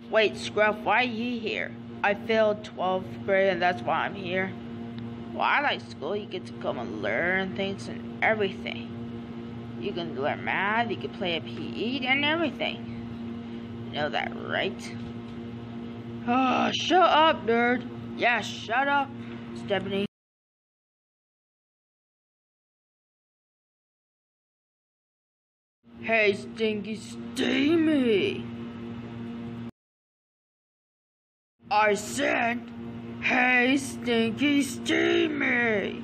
Wait, Scruff, why are you here? I failed 12th grade and that's why I'm here. Well, I like school. You get to come and learn things and everything. You can learn math, you can play a PE and everything. You know that, right? Oh, shut up, nerd. Yeah, shut up, Stephanie. Hey, Stinky Steamy. I said, hey, Stinky Steamy.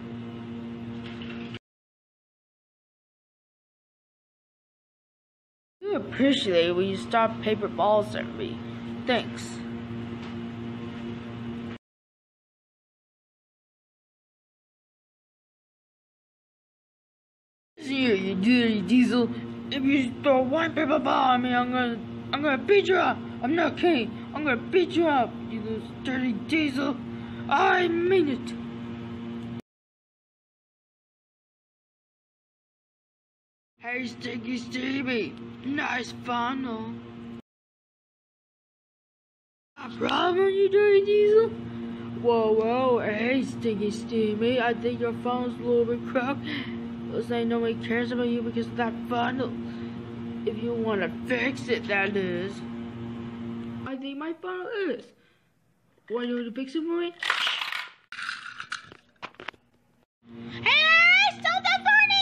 I appreciate it when you stop paper balls at me. Thanks. Here, you dirty diesel. If you throw one paper ball at me, I'm gonna beat you up. I'm not kidding. I'm gonna beat you up, you little dirty diesel. I mean it. Hey, Stinky Stevie. Nice funnel. A problem, you dirty diesel? Whoa, hey, Stinky Stevie. I think your funnel's a little bit crooked. Looks like nobody cares about you because of that funnel. If you want to fix it, that is. I think my funnel is. Want you to fix it for me? Hey, stop that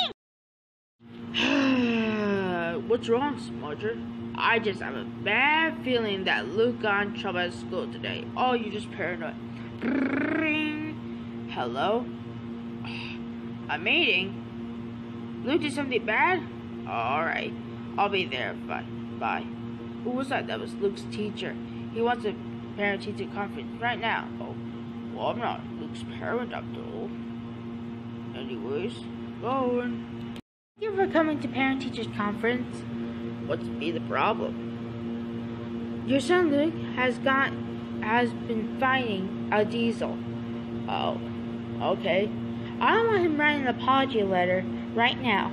burning! What's wrong, Smudger? I just have a bad feeling that Luke got in trouble at school today. Oh, you're just paranoid. Bring. Hello? A meeting? Luke did something bad? Alright. I'll be there. Bye. Who was that? That was Luke's teacher. He wants a parent-teacher conference right now. Oh, well, I'm not Luke's parent after all. Anyways, going. Thank you for coming to parent-teachers conference. What's be the problem? Your son Luke has been fighting a diesel. Oh, okay. I want him writing an apology letter right now.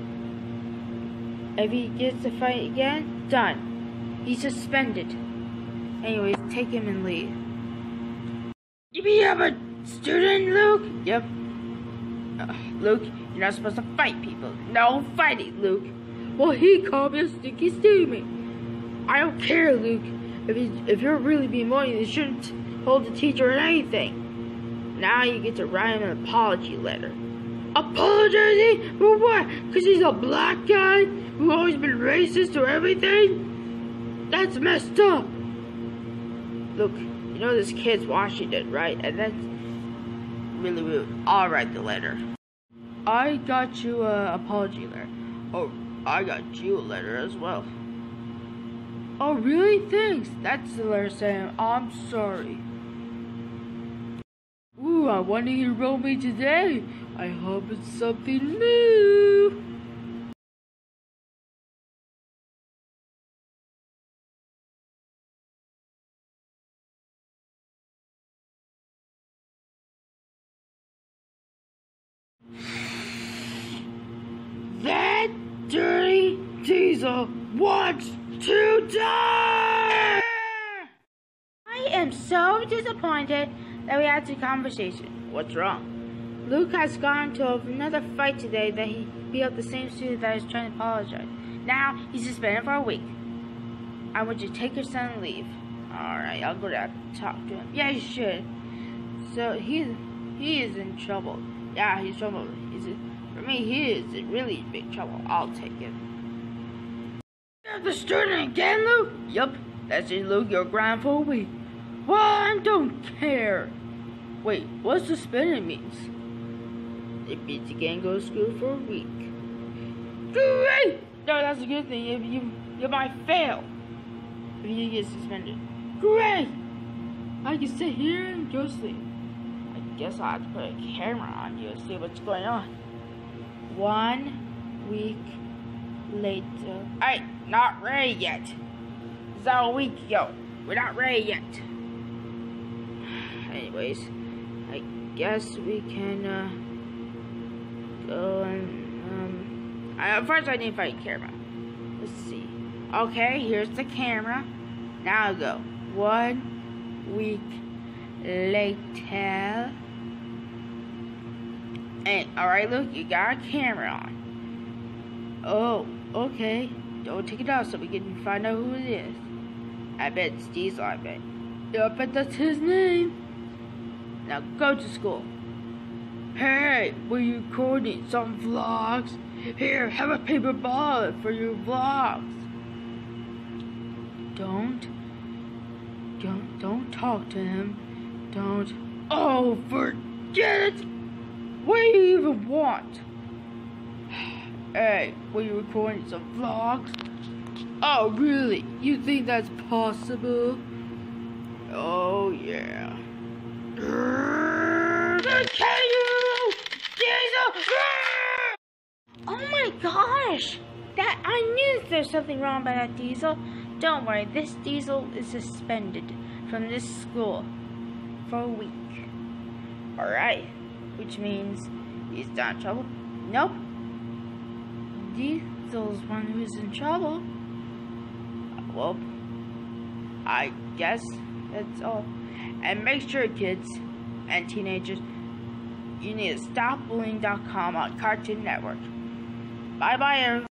If he gets to fight again, done. He's suspended. Anyways, take him and leave. You have a student, Luke? Yep. Luke, you're not supposed to fight people. No fighting, Luke. Well, he called me a Stinky Steamy. I don't care, Luke. If you're really being annoying, you shouldn't hold the teacher or anything. Now you get to write him an apology letter. Apologizing? For what? Because he's a black guy who's always been racist or everything? That's messed up. Look, you know this kid's Washington, right? And that's really rude. I'll write the letter. I got you an apology letter. Oh, I got you a letter as well. Oh, really? Thanks. That's the letter saying, I'm sorry. Ooh, I wonder who wrote me today. I hope it's something new. That dirty diesel wants to die! I am so disappointed that we had this conversation. What's wrong? Luke has gone to another fight today that he beat up the same student that is trying to apologize. Now he's suspended for a week. I want you to take your son and leave. Alright, I'll go down and talk to him. Yeah, you should. So he is in trouble. Yeah, he's trouble. For me, he is in really big trouble. I'll take him. You're the student again, Luke? Yup, that's it, Luke. You're grounded for a week. Well, I don't care. Wait, what suspended means? It means you can't go to school for a week. Great! No, that's a good thing. You might fail if you get suspended. Great! I can sit here and go sleep. I guess I'll have to put a camera on you and see what's going on. 1 week later. Alright, not ready yet. It's all a week ago. We're not ready yet. Anyways, I guess we can go and first I need to find a camera. Let's see. Okay, here's the camera. Now go. 1 week later. And alright, look, you got a camera on. Oh, okay. Don't take it out so we can find out who it is. I bet it's Diesel, I bet. Yeah, I bet that's his name. Now go to school. Hey, were you recording some vlogs? Here, have a paper ball for your vlogs. Don't talk to him. Don't. Oh, forget it. What do you even want? Hey, were you recording some vlogs? Oh, really? You think that's possible? Oh, yeah. Can you? Diesel! Oh my gosh! I knew there's something wrong about that Diesel. Don't worry, this Diesel is suspended from this school for a week. Alright, which means he's not in trouble. Nope. Diesel's one who's in trouble. Well, I guess that's all. And make sure, kids and teenagers, you need to stop bullying.com on Cartoon Network. Bye-bye, everyone.